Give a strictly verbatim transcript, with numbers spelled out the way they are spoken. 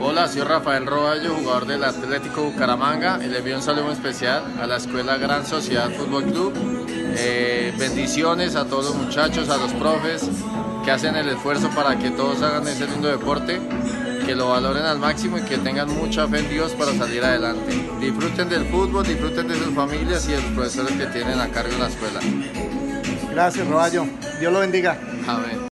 Hola, soy Rafael Roballo, jugador del Atlético Bucaramanga, y le envío un saludo especial a la Escuela Gran Sociedad Fútbol Club. Eh, bendiciones a todos los muchachos, a los profes que hacen el esfuerzo para que todos hagan ese lindo deporte, que lo valoren al máximo y que tengan mucha fe en Dios para salir adelante. Disfruten del fútbol, disfruten de sus familias y de los profesores que tienen a cargo en la escuela. Gracias, Roballo. Dios lo bendiga. Amén.